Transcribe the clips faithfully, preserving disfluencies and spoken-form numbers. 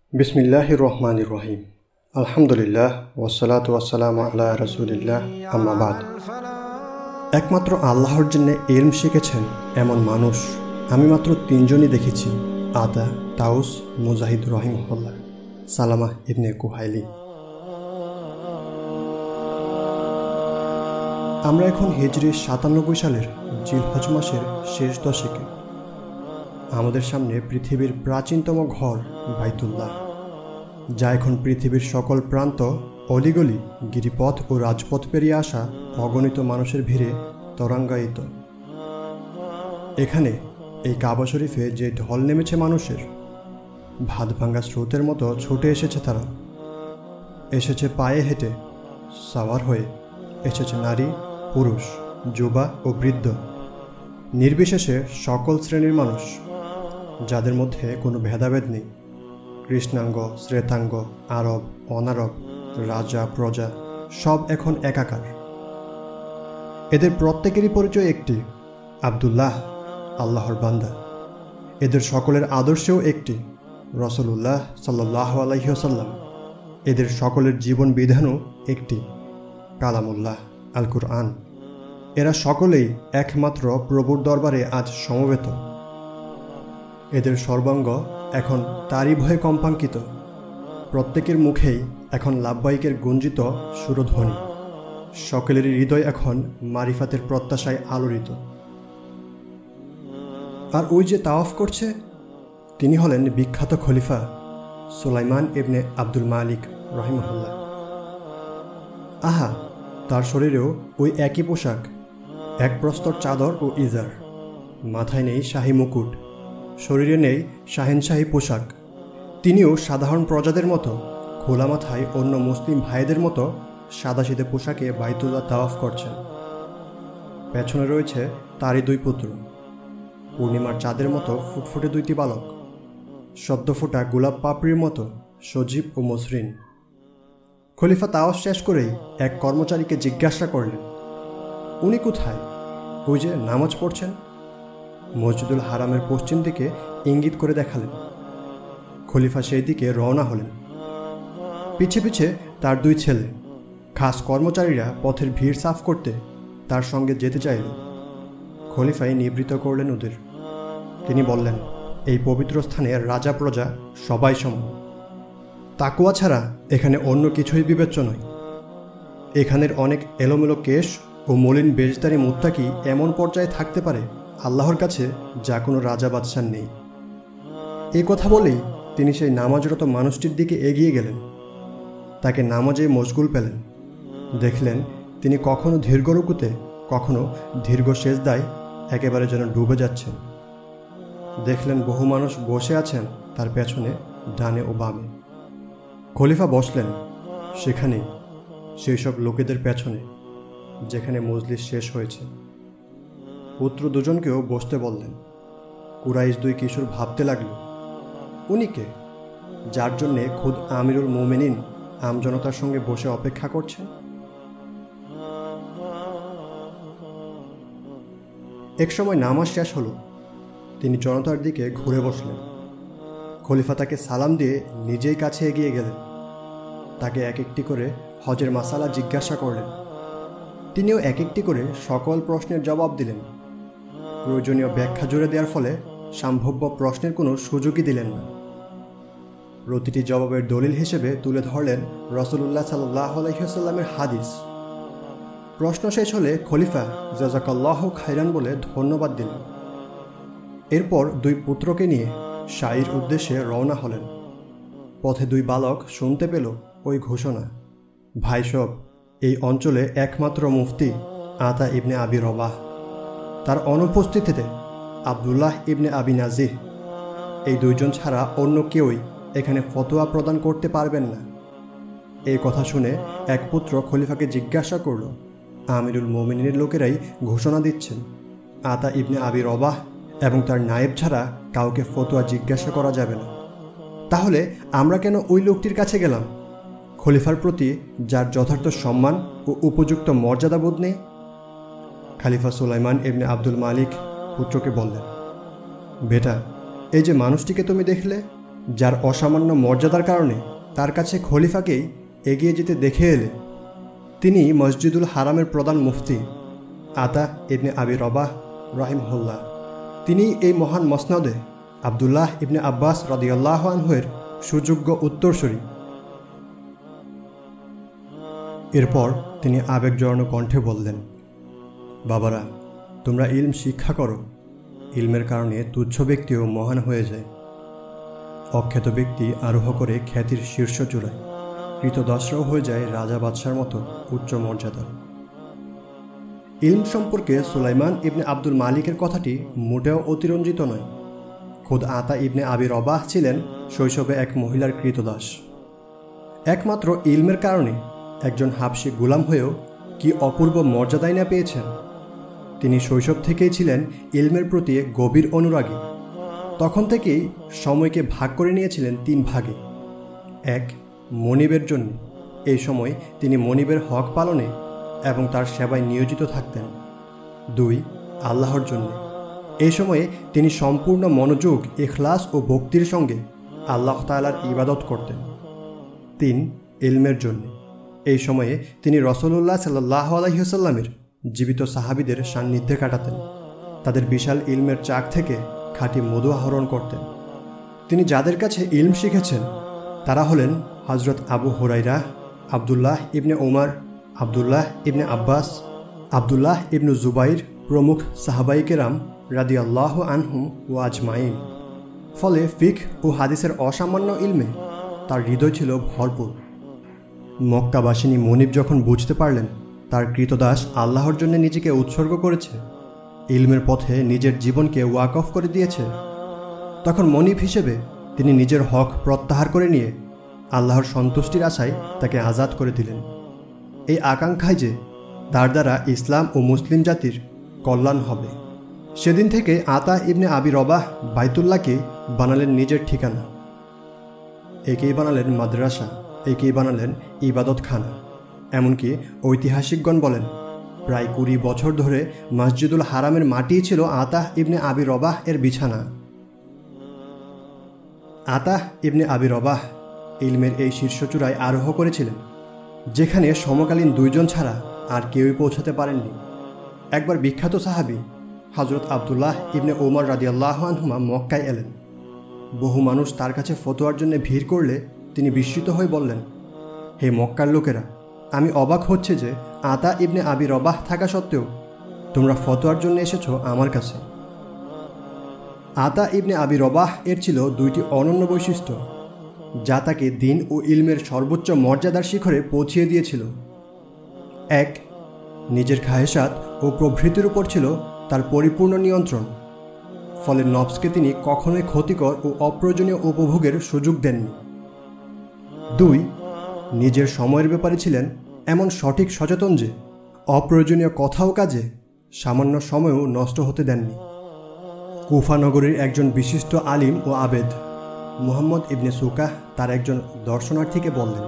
বিসমিল্লাহির রহমানির রহিম। আলহামদুলিল্লাহ ওয়াসসালাতু ওয়াসসালামু আলা রাসূলিল্লাহ, আম্মা বাদ। একমাত্র আল্লাহর জন্য ইলম শিখেছেন এমন মানুষ আমি মাত্র তিনজনই দেখেছি, আতা, তাউস, মুজাহিদ রহিমাহুল্লাহ, সালামা ইবনে কুহাইলি। আমরা এখন হিজরি সাতানব্বই সালের জিলহজ মাসের শেষ দশকে। আমাদের সামনে পৃথিবীর প্রাচীনতম ঘর বাইতুল্লাহ, যা এখন পৃথিবীর সকল প্রান্ত, অলিগলি, গিরিপথ ও রাজপথ পেরিয়ে আসা অগণিত মানুষের ভিড়ে তরঙ্গায়িত। এখানে এই কাবা শরীফে যে ঢল নেমেছে মানুষের, ভাত ভাঙ্গা স্রোতের মতো ছুটে এসেছে তারা। এসেছে পায়ে হেঁটে, সাওয়ার হয়ে, এসেছে নারী, পুরুষ, যুবা ও বৃদ্ধ, নির্বিশেষে সকল শ্রেণীর মানুষ, যাদের মধ্যে কোনো ভেদাভেদ নেই। কৃষ্ণাঙ্গ, শ্বেতাঙ্গ, আরব, অনারব, রাজা, প্রজা, সব এখন একাকার। এদের প্রত্যেকেরই পরিচয় একটি, আব্দুল্লাহ, আল্লাহর বান্দা। এদের সকলের আদর্শেও একটি, রাসূলুল্লাহ সাল্লাল্লাহু আলাইহি ওয়াসাল্লাম। এদের সকলের জীবন বিধানও একটি, কালামুল্লাহ, আল কুরআন। এরা সকলেই একমাত্র প্রভুর দরবারে আজ সমবেত। এদের সর্বাঙ্গ এখন তারই ভয়ে কম্পাঙ্কিত। প্রত্যেকের মুখেই এখন লাব্বাইকের গুঞ্জিত সুরধ্বনি। সকলেরই হৃদয় এখন মারিফাতের প্রত্যাশায় আলোড়িত। আর ওই যে তাওয়াফ করছে, তিনি হলেন বিখ্যাত খলিফা সুলাইমান ইবনে আব্দুল মালিক রহিমাহুল্লাহ। আহা, তার শরীরেও ওই একই পোশাক, এক প্রস্তর চাদর ও ইজার। মাথায় নেই শাহী মুকুট, শরীরে নেই শাহেনশাহী পোশাক। তিনিও সাধারণ প্রজাদের মতো খোলা মাথায় অন্য মুসলিম ভাইদের মতো সাদাসিধে পোশাকে বাইতুল্লাহ তাওয়াফ করছেন। পেছনে রয়েছে তারই দুই পুত্র, পূর্ণিমার চাঁদের মতো ফুটফুটে দুইটি বালক, সদ্য ফোটা গোলাপ পাপড়ির মতো সজীব ও মসৃণ। খলিফা তাওয়াফ শেষ করেই এক কর্মচারীকে জিজ্ঞাসা করলেন, উনি কোথায়? ওই যে নামাজ পড়ছেন। মসজিদুল হারামের পশ্চিম দিকে ইঙ্গিত করে দেখালেন। খলিফা সেই দিকে রওনা হলেন। পিছে পিছে তার দুই ছেলে, খাস কর্মচারীরা পথের ভিড় সাফ করতে তার সঙ্গে যেতে চাইল। খলিফাই নিবৃত্ত করলেন ওদের। তিনি বললেন, এই পবিত্র স্থানে রাজা প্রজা সবাই সমান। তাকওয়া ছাড়া এখানে অন্য কিছুই বিবেচ্য নয়। এখানের অনেক এলোমেলো কেশ ও মলিন বেশধারী মুত্তাকি এমন পর্যায়ে থাকতে পারে আল্লাহর কাছে, যা কোনো রাজা বাদশাহ নেই। এই কথা বলেই তিনি সেই নামাজরত মানুষটির দিকে এগিয়ে গেলেন। তাকে নামাজে মশগুল পেলেন। দেখলেন তিনি কখনো দীর্ঘ রুকুতে, কখনো দীর্ঘ সেজদায় একেবারে যেন ডুবে যাচ্ছেন। দেখলেন বহু মানুষ বসে আছেন তার পেছনে, ডানে ও বামে। খলিফা বসলেন সেখানেই, সেই সব লোকেদের পেছনে, যেখানে মজলিস শেষ হয়েছে। পুত্র দুজনকেও বসতে বললেন। কুরাইশ দুই কিশোর ভাবতে লাগল, উনি কে, যার জন্যে খুদ আমিরুল মুমিনিন আমজনতার সঙ্গে বসে অপেক্ষা করছেন? এক সময় নামাজ শেষ হলো। তিনি জনতার দিকে ঘুরে বসলেন। খলিফা তাকে সালাম দিয়ে নিজেই কাছে এগিয়ে গেলেন। তাকে এক একটি করে হজের মাসালা জিজ্ঞাসা করলেন। তিনিও এক একটি করে সকল প্রশ্নের জবাব দিলেন। প্রয়োজনীয় ব্যাখ্যা জুড়ে দেওয়ার ফলে সম্ভাব্য প্রশ্নের কোনো সুযোগই দিলেন না। প্রতিটি জবাবের দলিল হিসেবে তুলে ধরলেন রাসূলুল্লাহ সাল্লাল্লাহু আলাইহি ওয়াসাল্লামের হাদিস। প্রশ্ন শেষ হলে খলিফা জাযাকাল্লাহু খাইরান বলে ধন্যবাদ দিলেন। এরপর দুই পুত্রকে নিয়ে শাইর উদ্দেশ্যে রওনা হলেন। পথে দুই বালক শুনতে পেল ওই ঘোষণা, ভাই সব, এই অঞ্চলে একমাত্র মুফতি আতা ইবনে আবি রবাহ। তার অনুপস্থিতিতে আব্দুল্লাহ ইবনে আবি নাজিহ, এই দুইজন ছাড়া অন্য কেউই এখানে ফতোয়া প্রদান করতে পারবেন না। এই কথা শুনে এক পুত্র খলিফাকে জিজ্ঞাসা করল, আমিরুল মুমিনিনের লোকেরাই ঘোষণা দিচ্ছেন আতা ইবনে আবি রবাহ এবং তার নায়েব ছাড়া কাউকে ফতোয়া জিজ্ঞাসা করা যাবে না। তাহলে আমরা কেন ওই লোকটির কাছে গেলাম, খলিফার প্রতি যার যথার্থ সম্মান ও উপযুক্ত মর্যাদাবোধ নেই? খলিফা সুলাইমান ইবনে আব্দুল মালিক পুত্রকে বললেন, বেটা, এই যে মানুষটিকে তুমি দেখলে, যার অসামান্য মর্যাদার কারণে তার কাছে খলিফাকেই এগিয়ে যেতে দেখে এলে তিনি মসজিদুল হারামের প্রধান মুফতি আতা ইবনে আবি রবাহ রাহিমাহুল্লাহ। তিনি এই মহান মসনদে আবদুল্লাহ ইবনে আব্বাস রাদিয়াল্লাহু আনহুর সুযোগ্য উত্তরসূরি। এরপর তিনি আবেগজড়ানো কণ্ঠে বললেন, বাবারা, তোমরা ইলম শিক্ষা করো। ইলমের কারণে তুচ্ছ ব্যক্তিও মহান হয়ে যায়। অখ্যাত ব্যক্তি আরোহ করে খ্যাতির শীর্ষ চূড়ায়, কৃতদাসরাও হয়ে যায় রাজা বাদশার মতো উচ্চ মর্যাদার। ইলম সম্পর্কে সুলাইমান ইবনে আব্দুল মালিকের কথাটি মোটেও অতিরঞ্জিত নয়। খোদ আতা ইবনে আবি রবাহ ছিলেন শৈশবে এক মহিলার কৃতদাস। একমাত্র ইলমের কারণে একজন হাবশী গোলাম হয়েও কি অপূর্ব মর্যাদাই না পেয়েছেন। তিনি শৈশব থেকেই ছিলেন ইলমের প্রতি গভীর অনুরাগী। তখন থেকেই সময়কে ভাগ করে নিয়েছিলেন তিন ভাগে। এক, মনিবের জন্য। এই সময় তিনি মনিবের হক পালনে এবং তার সেবায় নিয়োজিত থাকতেন। দুই, আল্লাহর জন্য। এই সময়ে তিনি সম্পূর্ণ মনোযোগ, ইখলাস ও ভক্তির সঙ্গে আল্লাহ তাআলার ইবাদত করতেন। তিন, ইলমের জন্য। এই সময়ে তিনি রাসূলুল্লাহ সাল্লাল্লাহু আলাইহি ওয়াসাল্লামের জীবিত সাহাবীদের সান্নিধ্যে কাটাতেন। তাদের বিশাল ইলমের চাক থেকে খাঁটি মধু আহরণ করতেন। তিনি যাদের কাছে ইলম শিখেছেন তারা হলেন হযরত আবু হুরায়রা, আবদুল্লাহ ইবনে ওমর, আবদুল্লাহ ইবনে আব্বাস, আবদুল্লাহ ইবনু জুবাইর প্রমুখ সাহাবায়ে কেরাম রাদিয়াল্লাহু আনহুম ওয়া আজমাইন। ফলে ফিকহ ও হাদিসের অসামান্য ইলমে তার হৃদয় ছিল ভরপুর। মক্কাবাসিনী মনিব যখন বুঝতে পারলেন তার কৃতদাস আল্লাহর জন্য নিজেকে উৎসর্গ করেছে, ইলমের পথে নিজের জীবনকে ওয়াকফ করে দিয়েছে, তখন মনিব হিসেবে তিনি নিজের হক প্রত্যাহার করে নিয়ে আল্লাহর সন্তুষ্টির আশায় তাকে আজাদ করে দিলেন। এই আকাঙ্ক্ষায় যে তার দ্বারা ইসলাম ও মুসলিম জাতির কল্যাণ হবে। সেদিন থেকে আতা ইবনে আবি রবাহ বাইতুল্লাহকে বানালেন নিজের ঠিকানা। একেই বানালেন মাদ্রাসা, একেই বানালেন ইবাদতখানা। এমনকি ঐতিহাসিকগণ বলেন প্রায় কুড়ি বছর ধরে মসজিদুল হারামের মাটিই ছিল আতা ইবনে আবি রবাহ এর বিছানা। আতা ইবনে আবি রবাহ ইলমের এই শীর্ষচূড়ায় আরোহ করেছিলেন, যেখানে সমকালীন দুইজন ছাড়া আর কেউই পৌঁছাতে পারেননি। একবার বিখ্যাত সাহাবী হযরত আবদুল্লাহ ইবনে ওমর রাদিয়াল্লাহু আনহুমা মক্কায় এলেন। বহু মানুষ তার কাছে ফতোয়ার জন্য ভিড় করলে তিনি বিস্মিত হয়ে বললেন, হে মক্কার লোকেরা, আমি অবাক হচ্ছে যে আতা ইবনে আবি রবাহ থাকা সত্ত্বেও তোমরা ফতোয়ার জন্য এসেছো আমার কাছে। আতা ইবনে আবি রবাহ এর ছিল দুইটি অনন্য বৈশিষ্ট্য যা তাকে দ্বীন ও ইলমের সর্বোচ্চ মর্যাদার শিখরে পৌঁছিয়ে দিয়েছিল। এক, নিজের খায়েশাত ও প্রবৃত্তির উপর ছিল তার পরিপূর্ণ নিয়ন্ত্রণ। ফলে নফসকে তিনি কখনোই ক্ষতিকর ও অপ্রয়োজনীয় উপভোগের সুযোগ দেননি। দুই, নিজের সময়ের ব্যাপারে ছিলেন এমন সঠিক সচেতন যে অপ্রয়োজনীয় কথা ও কাজে সামান্য সময়ও নষ্ট হতে দেননি। কুফা নগরীর একজন বিশিষ্ট আলিম ও আবেদ মুহাম্মদ ইবনে সুকাহ তার একজন দর্শনার্থীকে বললেন,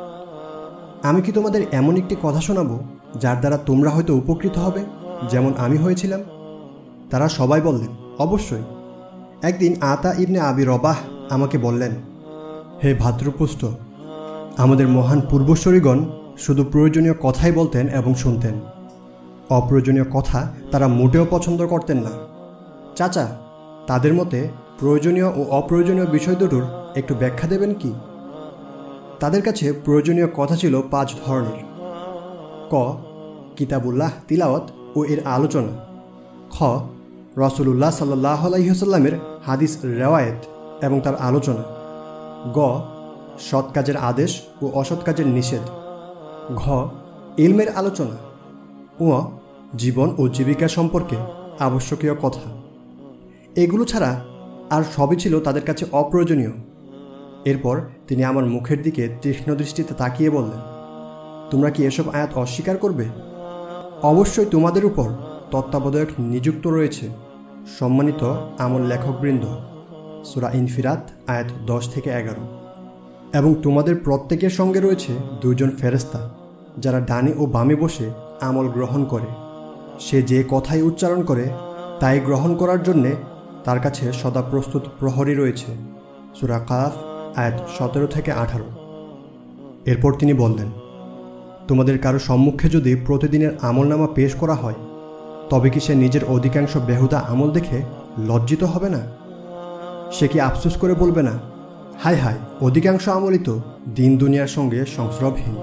আমি কি তোমাদের এমন একটি কথা শোনাবো যার দ্বারা তোমরা হয়তো উপকৃত হবে, যেমন আমি হয়েছিলাম? তারা সবাই বললেন, অবশ্যই। একদিন আতা ইবনে আবি রবাহ আমাকে বললেন, হে ভাতৃপুষ্ট, আমাদের মহান পূর্বসূরিগণ শুধু প্রয়োজনীয় কথাই বলতেন এবং শুনতেন। অপ্রয়োজনীয় কথা তারা মোটেও পছন্দ করতেন না। চাচা, তাদের মতে প্রয়োজনীয় ও অপ্রয়োজনীয় বিষয় দুটোর একটু ব্যাখ্যা দেবেন কি? তাদের কাছে প্রয়োজনীয় কথা ছিল পাঁচ ধরনের। ক, কিতাবুল্লাহ তিলাওয়াত ও এর আলোচনা। খ, রাসূলুল্লাহ সাল্লাল্লাহু আলাইহি ওয়াসাল্লামের হাদিস রেওয়ায়েত এবং তার আলোচনা। গ, সৎ কাজের আদেশ ও অসৎ কাজের নিষেধ। ঘ, ইলমের আলোচনা। ও, জীবন ও জীবিকা সম্পর্কে আবশ্যকীয় কথা। এগুলো ছাড়া আর সবই ছিল তাদের কাছে অপ্রয়োজনীয়। এরপর তিনি আমার মুখের দিকে তীক্ষ্ণ দৃষ্টিতে তাকিয়ে বললেন, তোমরা কি এসব আয়াত অস্বীকার করবে? অবশ্যই তোমাদের উপর তত্ত্বাবধায়ক নিযুক্ত রয়েছে সম্মানিত আমল লেখকবৃন্দ। সূরা ইনফিরাত আয়াত দশ থেকে এগারো। এবং তোমাদের প্রত্যেকের সঙ্গে রয়েছে দুইজন ফেরেশতা যারা ডানে ও বামে বসে আমল গ্রহণ করে। সে যে কথাই উচ্চারণ করে তাই গ্রহণ করার জন্যে তার কাছে সদা প্রস্তুত প্রহরী রয়েছে। সূরা কাফ আয়াত সতেরো থেকে আঠারো। এরপর তিনি বললেন, তোমাদের কারো সম্মুখে যদি প্রতিদিনের আমলনামা পেশ করা হয়, তবে কি সে নিজের অধিকাংশ বেহুদা আমল দেখে লজ্জিত হবে না? সে কি আফসোস করে বলবে না, হায় হায়, অধিকাংশ আমলই তো দিন দুনিয়ার সঙ্গে সংস্রবহীন?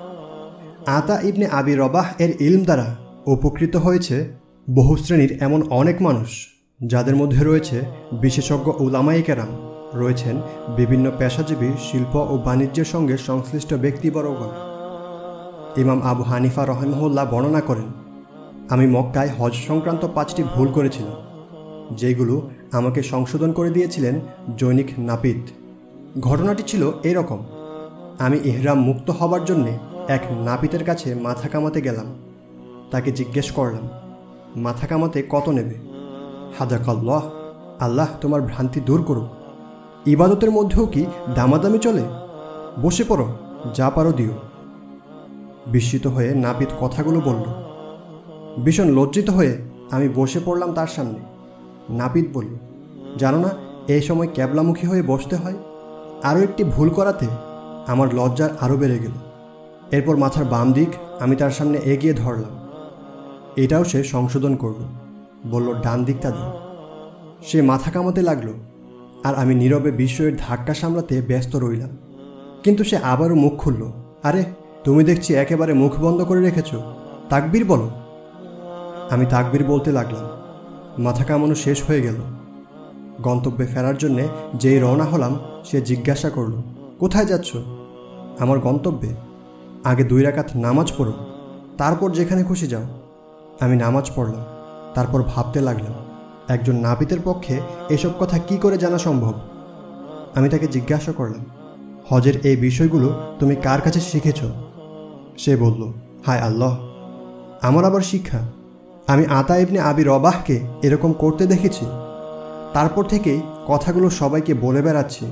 আতা ইবনে আবি রবাহ এর ইলম দ্বারা উপকৃত হয়েছে বহু শ্রেণীর এমন অনেক মানুষ, যাদের মধ্যে রয়েছে বিশেষজ্ঞ উলামায়ে কেরাম, রয়েছেন বিভিন্ন পেশাজীবী, শিল্প ও বাণিজ্যের সঙ্গে সংশ্লিষ্ট ব্যক্তিবর্গগণ। ইমাম আবু হানিফা রহিমাহুল্লাহ বর্ণনা করেন, আমি মক্কায় হজ সংক্রান্ত পাঁচটি ভুল করেছিলাম, যেগুলো আমাকে সংশোধন করে দিয়েছিলেন জৈনিক নাপিত। ঘটনাটি ছিল এরকম: আমি ইহরাম মুক্ত হবার জন্যে এক নাপিতের কাছে মাথা কামাতে গেলাম। তাকে জিজ্ঞেস করলাম, মাথা কামাতে কত নেবে? হাদাকাল্লাহ, আল্লাহ তোমার ভ্রান্তি দূর করুক। ইবাদতের মধ্যেও কি দামাদামি চলে? বসে পড়ো, যা পারো দিও। বিস্মিত হয়ে নাপিত কথাগুলো বলল। ভীষণ লজ্জিত হয়ে আমি বসে পড়লাম তার সামনে। নাপিত বলল, জানো না এই সময় ক্যাবলামুখী হয়ে বসতে হয়? আরও একটি ভুল করাতে আমার লজ্জার আরও বেড়ে গেল। এরপর মাথার বাম দিক আমি তার সামনে এগিয়ে ধরলাম। এটাও সে সংশোধন করল, বলল ডান দিকটা দাও। সে মাথা কামাতে লাগলো, আর আমি নীরবে বিস্ময়ের ধাক্কা সামলাতে ব্যস্ত রইলাম। কিন্তু সে আবারও মুখ খুলল, আরে তুমি দেখছি একেবারে মুখ বন্ধ করে রেখেছ, তাকবীর বলো। আমি তাকবীর বলতে লাগলাম। মাথা কামানো শেষ হয়ে গেল। গন্তব্যে ফেরার জন্যে যেই রওনা হলাম, সে জিজ্ঞাসা করল, কোথায় যাচ্ছ? আমার গন্তব্যে। আগে দুই রাকাত নামাজ পড়ো, তারপর যেখানে খুশি যাও। আমি নামাজ পড়লাম, তারপর ভাবতে লাগলাম, একজন নাপিতের পক্ষে এসব কথা কি করে জানা সম্ভব? আমি তাকে জিজ্ঞাসা করলাম, হজের এই বিষয়গুলো তুমি কার কাছে শিখেছ? সে বলল, হায় আল্লাহ, আমার আবার শিক্ষা? আমি আতা ইবনে আবি রবাহকে এরকম করতে দেখেছি, তারপর থেকেই কথাগুলো সবাইকে বলে বেড়াচ্ছি।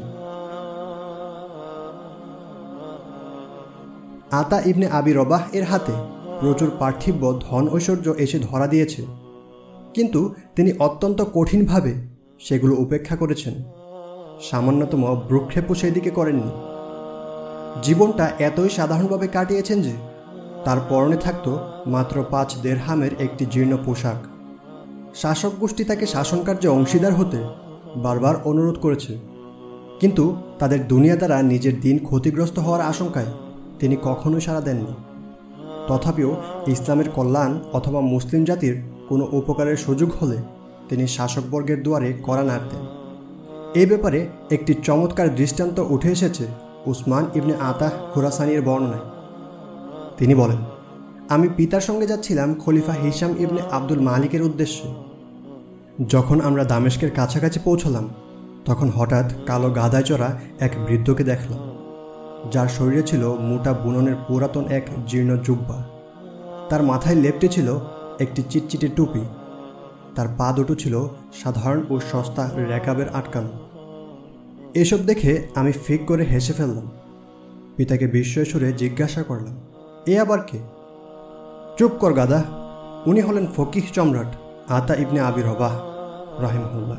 আতা ইবনে আবি রবাহ এর হাতে প্রচুর পার্থিব্য ধন ঐশ্বর্য এসে ধরা দিয়েছে, কিন্তু তিনি অত্যন্ত কঠিনভাবে সেগুলো উপেক্ষা করেছেন। সামান্যতম ভ্রুক্ষেপও সেদিকে করেননি। জীবনটা এতই সাধারণভাবে কাটিয়েছেন যে তার পরনে থাকত মাত্র পাঁচ দেড়হামের একটি জীর্ণ পোশাক। শাসক গোষ্ঠী তাকে শাসনকার্যে অংশীদার হতে বারবার অনুরোধ করেছে, কিন্তু তাদের দুনিয়া দ্বারা নিজের দিন ক্ষতিগ্রস্ত হওয়ার আশঙ্কায় তিনি কখনোই সাড়া দেননি। তথাপিও ইসলামের কল্যাণ অথবা মুসলিম জাতির কোনো উপকারের সুযোগ হলে তিনি শাসকবর্গের দুয়ারে কড়া নাড়তেন। এই ব্যাপারে একটি চমৎকার দৃষ্টান্ত উঠে এসেছে উসমান ইবনে আতাহ খুরাসানির বর্ণনায়। তিনি বলেন, আমি পিতার সঙ্গে যাচ্ছিলাম খলিফা হিশাম ইবনে আব্দুল মালিকের উদ্দেশ্যে। যখন আমরা দামেস্কের কাছাকাছি পৌঁছলাম, তখন হঠাৎ কালো গাধায় চড়া এক বৃদ্ধকে দেখলাম, যার শরীরে ছিল মোটা বুননের পুরাতন এক জীর্ণ জুব্বা। তার মাথায় লেপ্টে ছিল একটি চিটচিটে টুপি। তার পা দুটো ছিল সাধারণ ও সস্তা রেকাবের আটকানো। এসব দেখে আমি ফিক করে হেসে ফেললাম। পিতাকে বিস্ময় সুরে জিজ্ঞাসা করলাম, এ আবার কে? চুপ কর গাদা, উনি হলেন ফকিহ সম্রাট আতা ইবনে আবি রবাহ রাহিমাহুল্লাহ।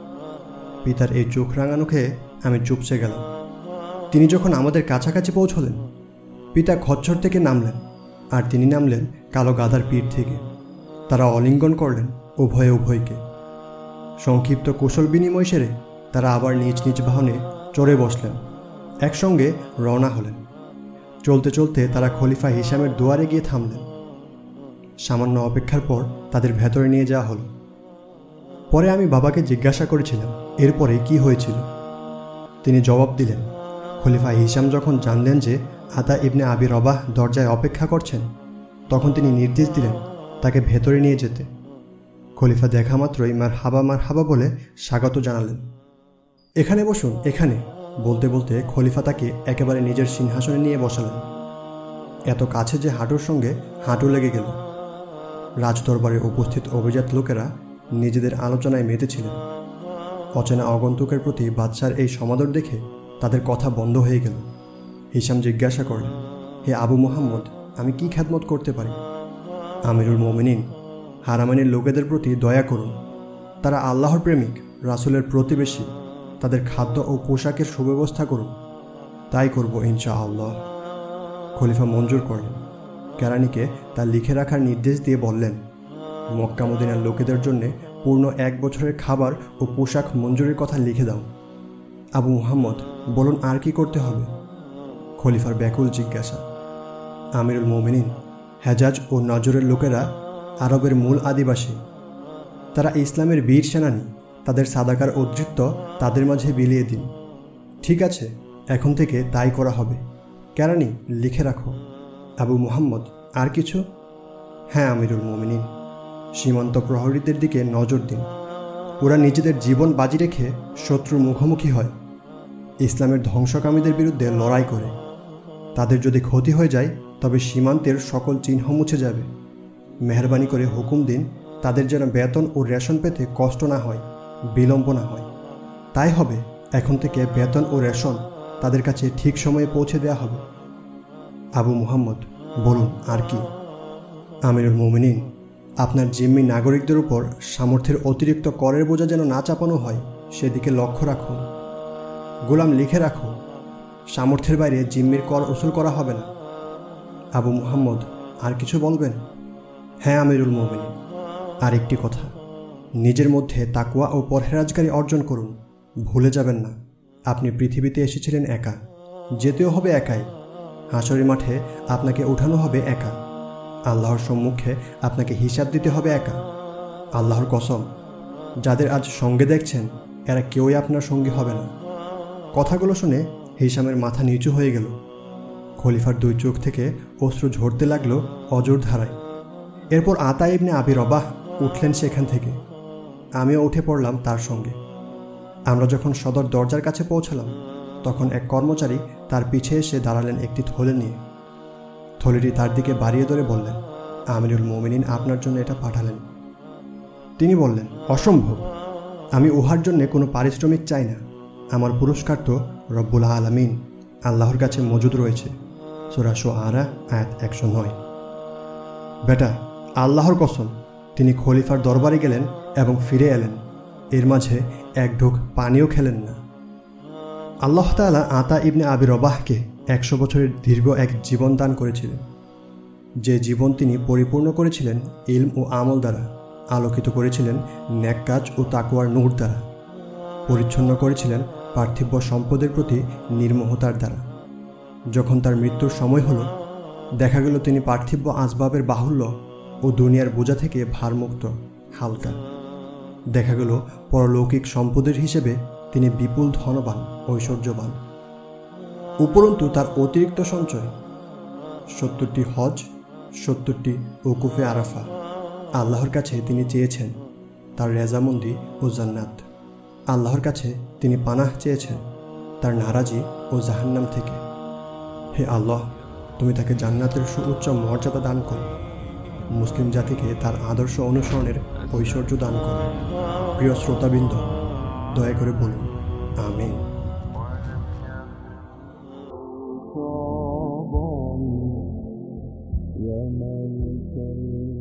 পিতার এই চোখ রাঙানো খেয়ে আমি চুপসে গেলাম। তিনি যখন আমাদের কাছাকাছি পৌঁছলেন, পিতা খচ্চর থেকে নামলেন, আর তিনি নামলেন কালো গাধার পিঠ থেকে। তারা অলিঙ্গন করলেন উভয়ে উভয়কে। সংক্ষিপ্ত কুশল বিনিময় সেরে তারা আবার নিজ নিজ বাহনে চড়ে বসলেন, একসঙ্গে রওনা হলেন। চলতে চলতে তারা খলিফা হিশামের দুয়ারে গিয়ে থামলেন। সামান্য অপেক্ষার পর তাদের ভেতরে নিয়ে যাওয়া হলো। পরে আমি বাবাকে জিজ্ঞাসা করেছিলাম এরপরে কি হয়েছিল। তিনি জবাব দিলেন, খলিফা হিশাম যখন জানলেন যে আতা ইবনে আবি রবাহ দরজায় অপেক্ষা করছেন, তখন তিনি নির্দেশ দিলেন তাকে ভেতরে নিয়ে যেতে। খলিফা দেখা মাত্রই মার হাবা মার হাবা বলে স্বাগত জানালেন। এখানে বসুন, এখানে বলতে বলতে খলিফা তাকে একেবারে নিজের সিংহাসনে নিয়ে বসালেন। এত কাছে যে হাঁটুর সঙ্গে হাঁটু লেগে গেল। রাজদরবারে উপস্থিত অভিজাত লোকেরা নিজেদের আলোচনায় মেতেছিলেন। অচেনা আগন্তুকের প্রতি বাদশার এই সমাদর দেখে তাদের কথা বন্ধ হয়ে গেল। হিশাম জিজ্ঞাসা করলেন, হে আবু মুহাম্মদ, আমি কি খেদমত করতে পারি? আমিরুল মোমিনিন, হারামাইনের লোকেদের প্রতি দয়া করুন। তারা আল্লাহর প্রেমিক, রাসূলের প্রতিবেশী, তাদের খাদ্য ও পোশাকের সুব্যবস্থা করুন। তাই করব ইনশাআল্লাহ। খলিফা মঞ্জুর করলেন। কেরানিকে তা লিখে রাখার নির্দেশ দিয়ে বললেন, মক্কা মদিনার লোকেদের জন্য পূর্ণ এক বছরের খাবার ও পোশাক মঞ্জুরের কথা লিখে দাও। আবু মুহাম্মদ, বলুন আর কি করতে হবে? খলিফার ব্যাকুল জিজ্ঞাসা। আমিরুল মুমিনিন, হেজাজ ও নজরের লোকেরা আরবের মূল আদিবাসী। তারা ইসলামের বীর সেনানী। তাদের সাদাকার উদ্ধৃত্ত তাদের মাঝে বিলিয়ে দিন। ঠিক আছে, এখন থেকে তাই করা হবে। কেরানি, লিখে রাখো। আবু মুহাম্মদ, আর কিছু? হ্যাঁ আমিরুল মুমিনিন, সীমান্ত প্রহরীদের দিকে নজর দিন। ওরা নিজেদের জীবন বাজি রেখে শত্রুর মুখোমুখি হয়, ইসলামের ধ্বংসকামীদের বিরুদ্ধে লড়াই করে। তাদের যদি ক্ষতি হয়ে যায় তবে সীমান্তের সকল চিহ্ন মুছে যাবে। মেহরবানি করে হুকুম দিন তাদের যেন বেতন ও রেশন পেতে কষ্ট না হয়, বিলম্ব না হয়। তাই হবে, এখন থেকে বেতন ও রেশন তাদের কাছে ঠিক সময়ে পৌঁছে দেওয়া হবে। আবু মুহাম্মদ, বলুন আর কি? আমিরুল মুমিনিন, আপনার জিম্মি নাগরিকদের উপর সামর্থ্যের অতিরিক্ত করের বোঝা যেন না চাপানো হয়, সেদিকে লক্ষ্য রাখুন। গোলাম, লিখে রাখো, সামর্থ্যের বাইরে জিম্মির কর উসুল করা হবে না। আবু মুহাম্মদ, আর কিছু বলবেন? হ্যাঁ আমিরুল মুমিনিন, আর একটি কথা, নিজের মধ্যে তাকওয়া ও পরহেজগারি অর্জন করুন। ভুলে যাবেন না, আপনি পৃথিবীতে এসেছিলেন একা, যেতেও হবে একাই। হাসরের মাঠে আপনাকে উঠানো হবে একা, আল্লাহর সম্মুখে আপনাকে হিসাব দিতে হবে একা। আল্লাহর কসম, যাদের আজ সঙ্গে দেখছেন এরা কেউই আপনার সঙ্গী হবে না। কথাগুলো শুনে হিসামের মাথা নিচু হয়ে গেল। খলিফার দুই চোখ থেকে অশ্রু ঝরতে লাগলো অজর ধারায়। এরপর আতা ইবনে আবি রবাহ উঠলেন সেখান থেকে। আমিও উঠে পড়লাম তার সঙ্গে। আমরা যখন সদর দরজার কাছে পৌঁছলাম তখন এক কর্মচারী তার পিছে এসে দাঁড়ালেন একটি থলে নিয়ে। থলেটি তার দিকে বাড়িয়ে ধরে বললেন, আমিরুল মুমিনিন আপনার জন্য এটা পাঠালেন। তিনি বললেন, অসম্ভব, আমি উহার জন্য কোনো পারিশ্রমিক চাই না। আমার পুরস্কার তো রব্বুল আলামিন আল্লাহর কাছে মজুদ রয়েছে। সূরা শুআরা আয়াত একশো নয়। বেটা, আল্লাহর কসম, তিনি খলিফার দরবারে গেলেন এবং ফিরে এলেন, এর মাঝে এক ঢোক পানিও খেলেন না। আল্লাহ তাআলা আতা ইবনে আবি রবাহকে একশো বছরের দীর্ঘ এক জীবন দান করেছিলেন, যে জীবন তিনি পরিপূর্ণ করেছিলেন ইলম ও আমল দ্বারা, আলোকিত করেছিলেন নেক কাজ ও তাকওয়ার নূর দ্বারা, পরিচ্ছন্ন করেছিলেন পার্থিব সম্পদের প্রতি নির্মোহতার দ্বারা। যখন তার মৃত্যুর সময় হলো, দেখা গেল তিনি পার্থিব আসবাবের বাহুল্য ও দুনিয়ার বোঝা থেকে ভারমুক্ত, হালকা। দেখা গেল পরলৌকিক সম্পদের হিসেবে তিনি বিপুল ধনবান, ঐশ্বর্যবান। উপরন্তু তার অতিরিক্ত সঞ্চয়, সত্তরটি হজ, সত্তরটি উকুফে আরাফা। আল্লাহর কাছে তিনি চেয়েছেন তার রেজামন্দি ও জান্নাত। আল্লাহর কাছে তিনি পানাহ চেয়েছেন তার নারাজি ও জাহান্নাম থেকে। হে আল্লাহ, তুমি তাকে জান্নাতের সুউচ্চ মর্যাদা দান করো, মুসলিম জাতিকে তার আদর্শ অনুসরণের ঐশ্বর্য দান করো। প্রিয় শ্রোতাবৃন্দ, দয়া করে বলুন আমিন। يا مالك